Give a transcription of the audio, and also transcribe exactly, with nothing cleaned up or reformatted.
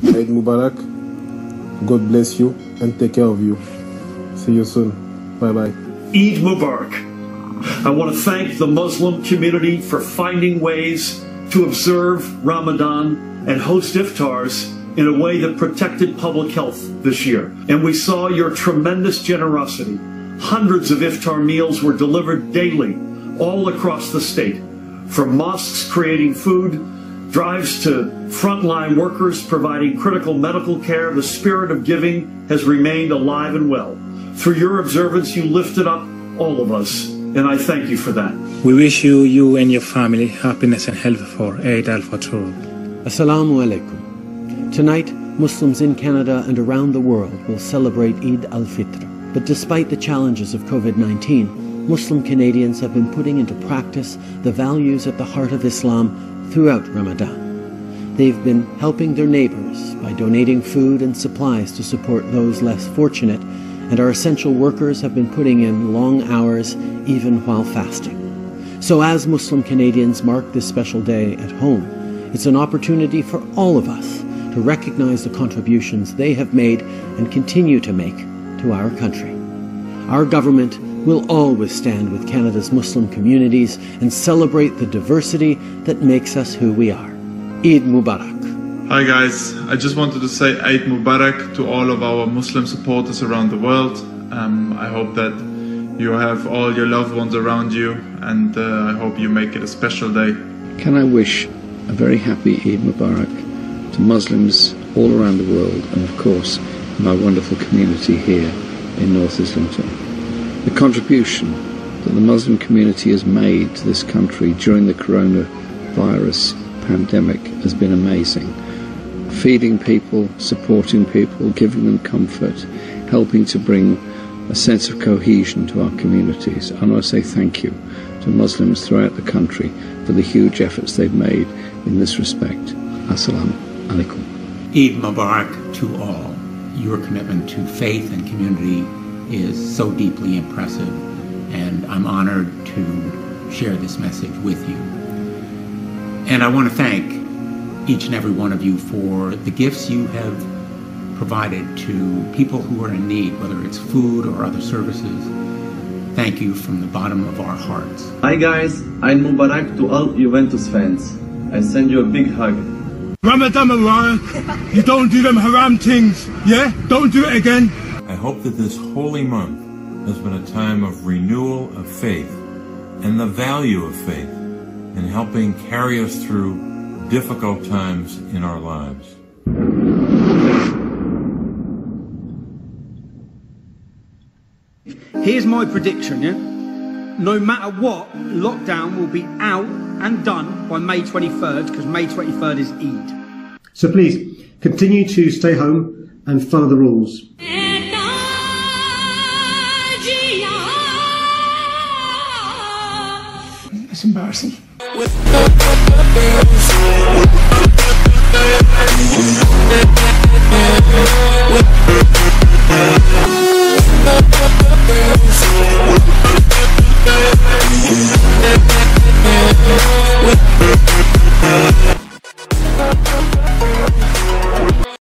Eid Mubarak. God bless you and take care of you. See you soon. Bye-bye. Eid Mubarak. I want to thank the Muslim community for finding ways to observe Ramadan and host iftars in a way that protected public health this year. And we saw your tremendous generosity. Hundreds of iftar meals were delivered daily all across the state, from mosques creating food, drives to frontline workers providing critical medical care. The spirit of giving has remained alive and well. Through your observance, you lifted up all of us, and I thank you for that. We wish you, you and your family, happiness and health for Eid al-Fitr. Assalamu alaikum. Tonight, Muslims in Canada and around the world will celebrate Eid al-Fitr. But despite the challenges of COVID nineteen, Muslim Canadians have been putting into practice the values at the heart of Islam throughout Ramadan. They've been helping their neighbours by donating food and supplies to support those less fortunate, and our essential workers have been putting in long hours even while fasting. So as Muslim Canadians mark this special day at home, it's an opportunity for all of us to recognize the contributions they have made and continue to make to our country. Our government will always stand with Canada's Muslim communities and celebrate the diversity that makes us who we are. Eid Mubarak. Hi guys, I just wanted to say Eid Mubarak to all of our Muslim supporters around the world. Um, I hope that you have all your loved ones around you, and uh, I hope you make it a special day. Can I wish a very happy Eid Mubarak to Muslims all around the world, and of course my wonderful community here in North Islington. The contribution that the Muslim community has made to this country during the coronavirus pandemic has been amazing. Feeding people, supporting people, giving them comfort, helping to bring a sense of cohesion to our communities. I want to say thank you to Muslims throughout the country for the huge efforts they've made in this respect. Assalamu alaikum. Eid Mubarak to all. Your commitment to faith and community is so deeply impressive, and I'm honored to share this message with you. And I want to thank each and every one of you for the gifts you have provided to people who are in need, whether it's food or other services. Thank you from the bottom of our hearts. Hi guys, Eid Mubarak to all Juventus fans. I send you a big hug. Ramadan Mubarak, you don't do them haram things, yeah? Don't do it again. I hope that this holy month has been a time of renewal of faith and the value of faith in helping carry us through difficult times in our lives. Here's my prediction, yeah? No matter what, lockdown will be out and done by May twenty-third, because May twenty-third is Eid. So please, continue to stay home and follow the rules. That's embarrassing. With